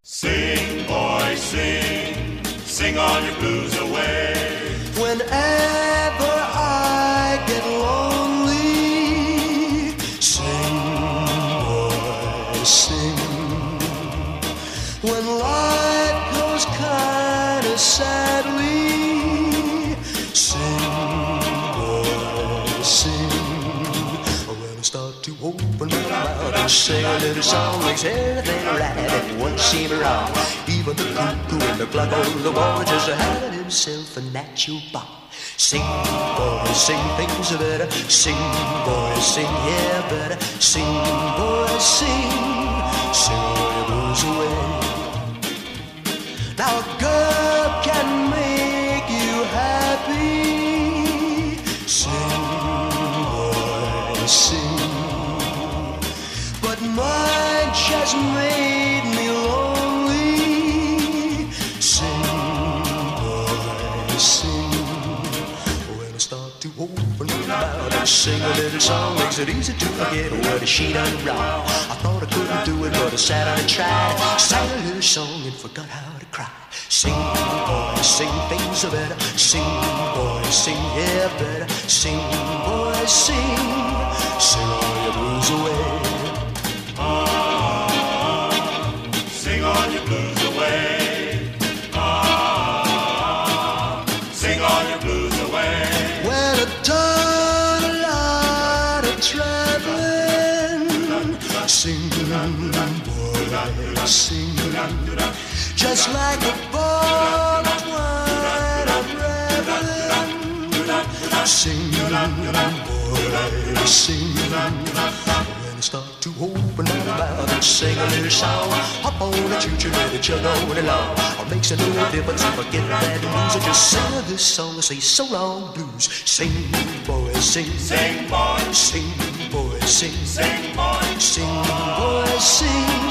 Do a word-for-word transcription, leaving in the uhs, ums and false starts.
Sing, boy, sing, sing all your blues away. Whenever I get lonely, sing, boy, sing. When life goes kinda sadly, sing, boy, sing. When I start to open my mouth and sing a little song, makes everything right and won't seem wrong. Even the cuckoo and the clock on the wall just having himself a natural ball. Sing, boy, sing things are better. Sing, boy, sing, yeah, better. Sing, boy, sing, sing all your blues away. Now a girl can make you happy. Sing, boy, sing. But mine just made me lonely. Sing, boy, sing. When I start to open my mouth and sing a little song, makes it easy to forget what she done wrong. I thought I couldn't do it, but I sat down and tried. Sang a little song and forgot how to cry. Sing, boy, sing things are better. Sing, boy, sing, yeah, better. Sing, boy, sing, sing all your blues away. Sing all your blues away. Ah, sing all your blues away. When I've done a lot of traveling, sing, boy, sing. Just like a ball of wine I'm reveling. Sing, boy, sing. When I start to open my mouth and sing a little song, hop on a choo-choo and a chug on along. It makes a little difference if I get bad news. I just sing this song and say so long blues. Sing, boy, sing. Sing, boy, Sing, boy, sing. sing, boy, Sing, boy, sing.